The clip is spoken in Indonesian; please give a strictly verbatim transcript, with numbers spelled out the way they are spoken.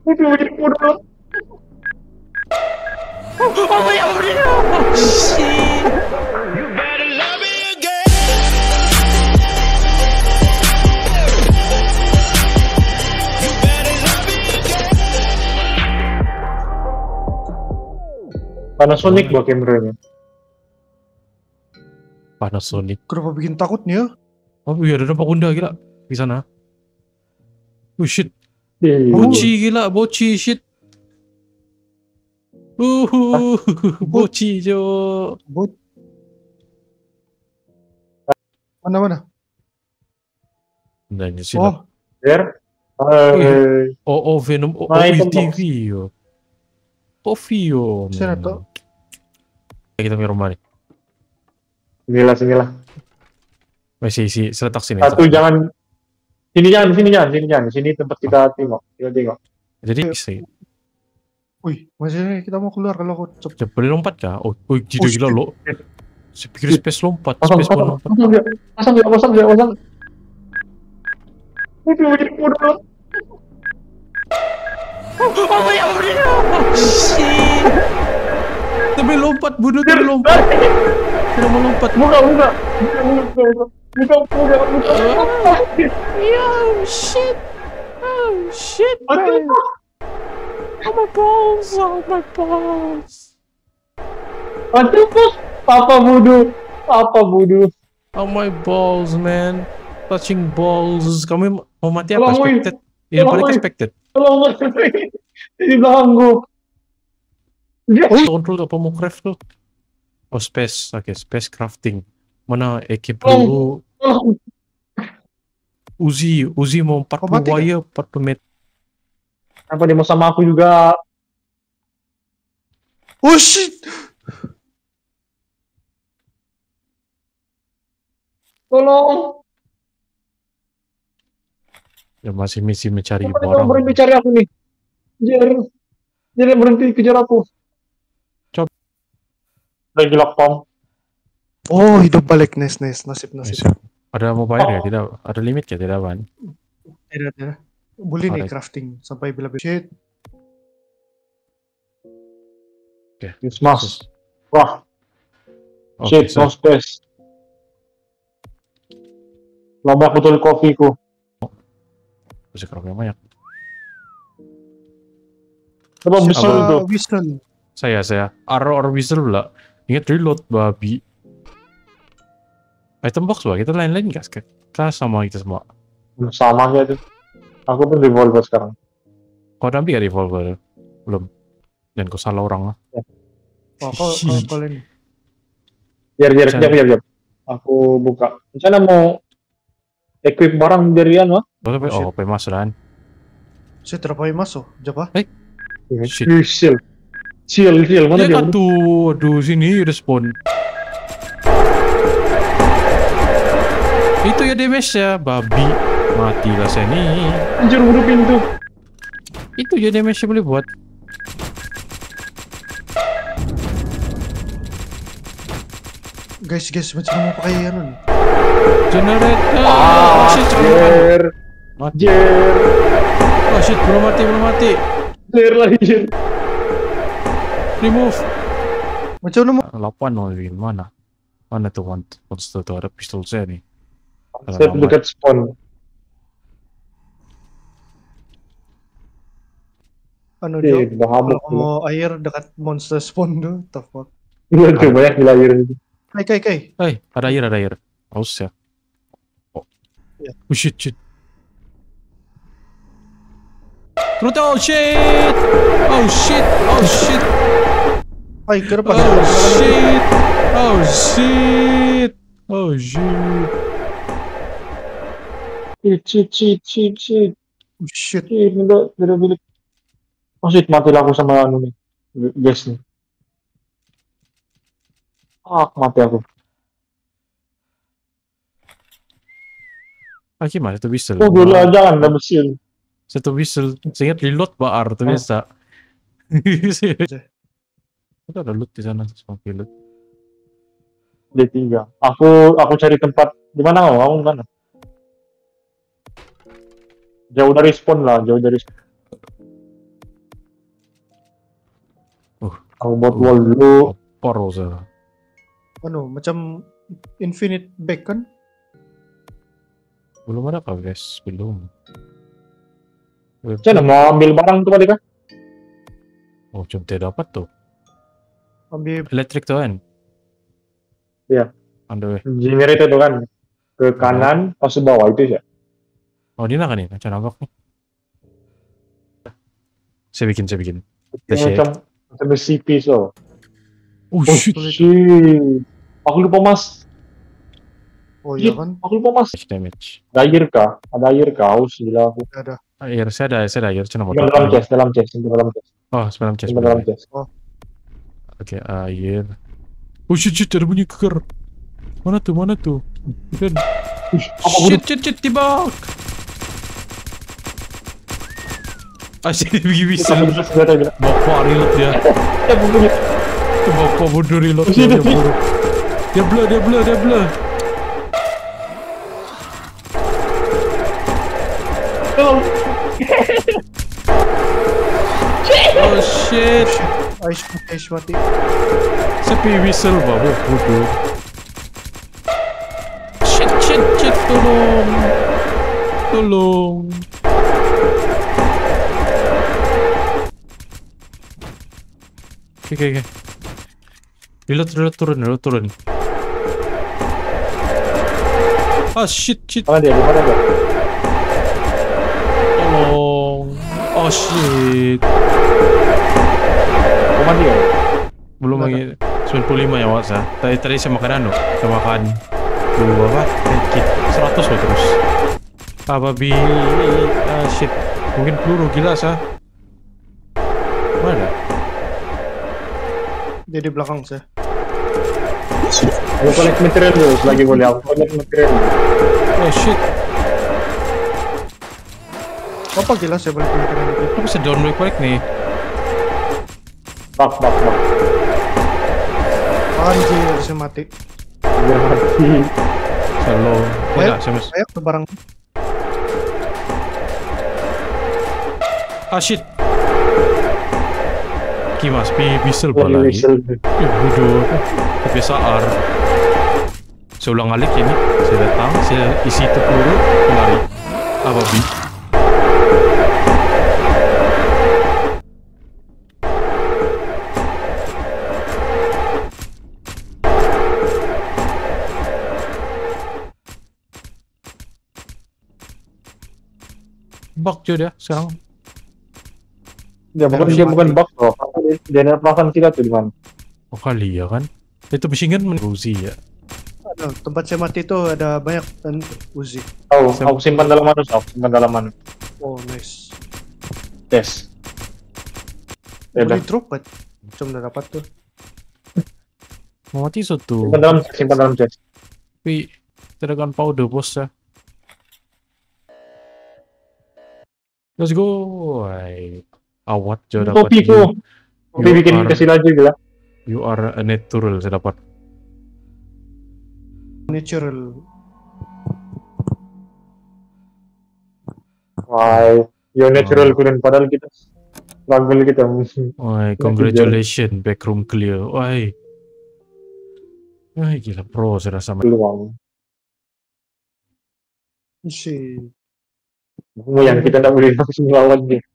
Itu jadi bodoh. Oh my god! Oh, shit! You better love me again. You better love me again. Panasonic buat kameranya. Panasonic. Kenapa bikin takut nih ya? Oh iya, ada nampak Honda gila di sana. Oh shit. Iya. Boci gila, boci shit. Uhuh, boci jo. Bot. Mana mana? Nah, ini sih. Oh, Der. Hai. Oh, oh, Venom. Oh, oh, Nah, itu T box. V yo. Oh, Vio. sana tuh. Kita punya rumah nih. Sinilah, sinilah. Masih isi seletak sini. Satu jangan. Sini jangan, sini jangan, sini jangan. Sini tempat kita tengok. Kita tengok. Jadi sih. Wih, masih kita mau keluar kalau aku cep. Coba boleh lompat kah? Oh, oh gila gila lo. Saya pikir space lompat, Pasang, space mau pasang, lompat. pasang, ya, pasang, ya, pasang, ya, pasang. Itu jadi bodoh. Oh my god! Oh shit! Tapi lompat, bunuh tapi lompat. Tidak mau lompat. Buka, buka. Buka, buka, buka, buka, buka. Yo shit! Oh shit! Aduh. Oh my balls! Oh my balls! Aduh, bos. Papa bodoh. Papa bodoh. Oh my balls, man! Touching balls. Kamu mau mati apa? Tolong, woy. Expected? Ini Tolong, paling woy. expected. Tolong, mas. Di belakang gua. Dia. Control apa mau craft tuh? Oh space, oke space crafting. Mana ekip Tolong. dulu? Tolong. Uzi, Uzi mau empat puluh mati nggak? wire, empat puluh meter. Apa dia mau sama aku juga? Oh shit! Tolong. Ya masih misi mencari Kenapa dia barang. berhenti cari aku nih? Jer. Jer berhenti kejar aku. Coba. Lagi lockdown. Oh, hidup balik, nice, nice, nasib, nasib. Nice. Ada mobile ya? Oh. Tidak, ada limit ya? Tidak kan? Tidak, tidak. Boleh nih Alright. crafting sampai bila shit. Yes, mas. Wah, Oke, shit, so, no space. Lama betul kopiku. bisa kerap yang banyak. Coba bisa Apa? tuh. Ah, whistle. Saya, saya. Arrow or whistle pula. Ingat reload, babi. Item box bah, kita lain-lain guys. Kah sama kita semua. Sama aja tuh. Aku pun revolver sekarang. Kau ada ambil gak revolver? Belum. Jangan kau salah orang lah. Oh, kau, kau, kau lain. Biar, biar, Sana. biar, biar, biar. Aku buka. Rencana mau equip barang dari Anu. Oh, tapi, shit. oh, pemas dan. Saya terpakai masuk. Japa? Shit. Chill. Chill, chill. Mana Ya dia? kan tuh, aduh sini udah spawn. Itu ya damage ya, babi. Matilah saya nih. Anjir, udah pintu. Itu ya damage boleh buat. Guys, guys, macam mau pakai anu nih. Generator. Ah, Oh shit, belum mati. Jer. Mati. Jer. Oh shit, belum mati, belum mati. Jer lagi, Jer. Remove. Macam mana mau? delapan mau di mana? Mana tuh mon- monster tuh, ada pistol saya nih. Saya dekat spawn. Anu Eh, dia. bahabuk. Kalau mau air dekat monster spawn tuh, the fuck. Iya, tuh banyak di layar itu. Kai, kai, kai. Hei, ada air, ada air. Haus ya. Oh. Ya. Oh shit, shit. Terus, oh shit! Oh shit! Oh shit! Ay, ke depan. Oh shit! Oh shit! Oh shit! Cheat, cheat, cheat, cheat, cheat. Oh, shit. Cheat, enggak, tidak bilik. Oh shit, mati aku sama anu nih. Guys nih. Ah, mati aku. Ah, gimana? Itu whistle. Oh, dulu aja kan, udah mesin. Satu whistle. Saya ingat reload bar tuh Oh. biasa. Itu ada loot di sana, semua loot. D tiga. Aku aku cari tempat di mana kamu? Kamu di mana? Jauh dari spawn lah, jauh dari spawn. Aku buat wall dulu. Opor usah. Anu, macam infinite back kan? Belum ada kah guys? Belum. Cina mau ambil barang tuh tadi kan? Oh, cuma tidak dapat tuh. Ambil Elektrik tuh kan? Iya. On the way. Generator itu kan ke kanan pas ke bawah itu ya. Oh, ini kan nih, macam nambah nih. Saya bikin, saya bikin. Ini macam macam C P so. Oh, Oh shit. shit. Aku lupa mas. oh iya Shit, kan? aku lupa mas. Damage, damage. Ada air kah? Ada air kah? Haus gila aku. Ada. Air, saya ada, saya ada air. Cuma mau Simpan dalam chest, dalam chest, simpan dalam chest, Oh, sebelum chest. simpan dalam boleh. chest. Oke, air. Oh, shit, shit, ada bunyi keker. Mana tuh, mana tuh? Dan... Apa Shit, shit, shit, tibak. Ah, shit, dia pergi bisa. Kita bisa senjata gila. Bapak reload dia. Ya bunyi. Bapak bodoh reload Oh, dia, shit, dia shit. buruk. Dia blur, dia blur, dia blur. Oh, shit. Aish mati, Aish mati. Sepi whistle, bapak bodoh. Shit, shit, shit, tolong. Tolong. Oke, oke, oke. Reload, reload, turun, reload, turun. Ah, shit, shit. Mana dia? Di mana dia? Tolong. Oh, shit. Oh mati ya? Belum Mana? lagi sembilan puluh lima ya, Wak. Tadi, tadi saya makan anu. Saya makan dua apa? Medkit. seratus loh terus. Ah, babi. Ah, shit. Mungkin peluru, gila, sah. Mana? Dia di belakang saya. Aku collect material dulu, selagi boleh aku collect material dulu. Oh, shit. Apa gila saya boleh pilih keren itu? Lu bisa down quick nih. Bak, bak, bak. Anjir, saya mati. Biar mati. Selalu. Ayo, Enggak, saya mas. ayo ke barang. Ah, shit. Kimas, pi bisel Lagi lagi. whistle. Ya, bodoh. Kebiasaan. Saya ulang alik ini. Saya datang, saya isi itu peluru, saya lari. Ah, babi. Bug juga dia sekarang. Dia bukan Harus dia mati. bukan bug loh. Apa dia dia ada perasaan kita tuh di mana? Oh, kali ya kan? Itu machine gun Uzi ya. Ada, tempat saya mati itu ada banyak dan Uzi. Tahu, Sem- aku simpan dalam mana? Aku simpan dalam mana? Oh, nice. Tes. Ya Boleh udah. drop kan? Macam udah dapat tuh. Mau mati satu. Simpan dalam simpan dalam chest. Tapi tidak akan powder bos ya. Let's go. Ay, awat jo dapat. Kopiku. Kopi You bikin are- kasih laju gila. You are a natural saya dapat. Natural. Why? Your natural kulen padahal kita struggle kita. Wah, congratulations, backroom clear. Wah, wah gila pro saya rasa. Peluang. Si. Yang kita tidak boleh langsung lawan dia.